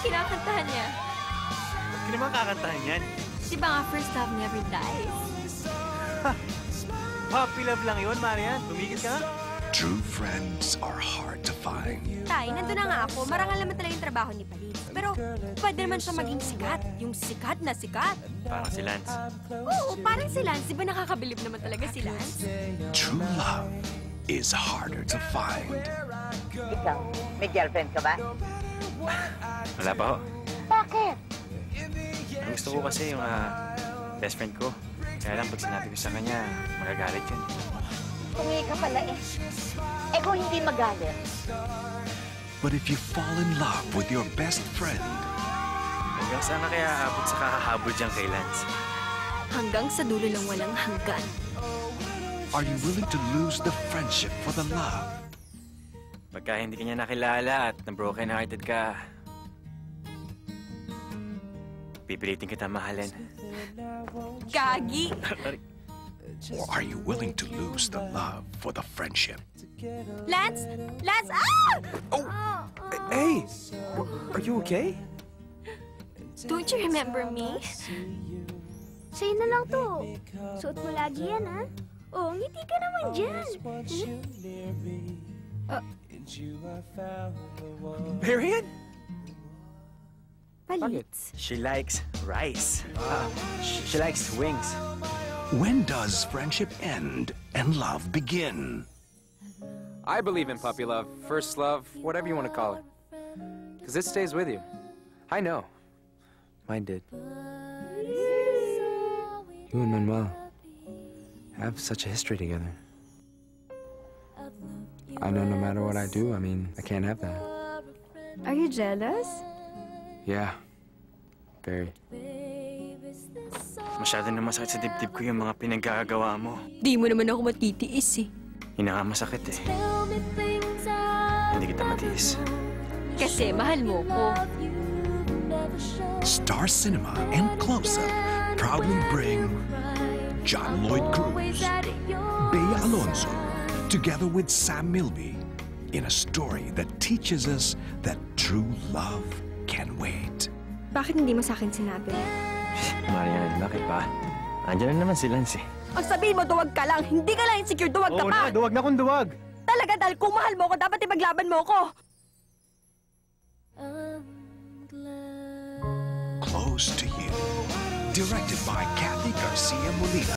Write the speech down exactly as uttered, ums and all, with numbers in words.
kinakantahan niya. Ba't ka naman kakantahan yan? Di ba nga first love never dies? Ha! Puppy love lang yun, Marian. Tumigil ka. True friends are hard to find. Tay, nandun na nga ako. Marangal naman talaga yung trabaho ni Palis. Pero pwede naman siya maging sikat. Yung sikat na sikat. Parang si Lance. Oo, parang si Lance. Di ba nakakabilib naman talaga si Lance? True love is harder to find. Ikaw, may girlfriend ka ba? Wala pa ho. Bakit? Ang gusto ko kasi yung uh, best friend ko. Kaya lang pag sinabi ko sa kanya, magagalit yun. Tungi ka pala eh. Eh kung hindi magalit. But if you fall in love with your best friend, hanggang saan na kaya abot sa kakahabol dyan kay Lance? Hanggang sa dulo lang walang hanggan. are you willing to lose the friendship for the love? Pagka hindi ka niya nakilala at na-broken-hearted ka, pipilitin kita mahalin. Gagi! Or are you willing to lose the love for the friendship? Lance! Lance! Ah! Oh! Hey! Are you okay? Don't you remember me? Sa'yo na lang to. Suot mo lagi yan, ha? Oh, ngiti ka naman dyan. Uh, Marian? Palits. She likes rice. Uh, she likes wings. When does friendship end and love begin? I believe in puppy love, first love, whatever you want to call it. Because it stays with you. I know. Mine did. You and Manuel have such a history together. I know no matter what I do, I mean, I can't have that. Are you jealous? Yeah. Very. Masyado na masakit sa dibdib ko yung mga pinaggagawa mo. Di mo naman ako matitiis eh. Yun na nga masakit eh. Hindi kita matiis. Kasi mahal mo ko. Star Cinema and Close-Up proudly bring John Lloyd Cruz, Bea Alonzo, together with Sam Milby, in a story that teaches us that true love can wait. Bakit hindi mo sa akin sinabi? Marian, bakit pa? Andiyan na naman si Lance eh. Ang sabihin mo, duwag ka lang. Hindi ka lang insecure, duwag ka Oo pa. na, duwag na kung duwag. Talaga, dahil kung mahal mo ko, dapat ipaglaban mo ko. Close to You, directed by Garcia-Molina.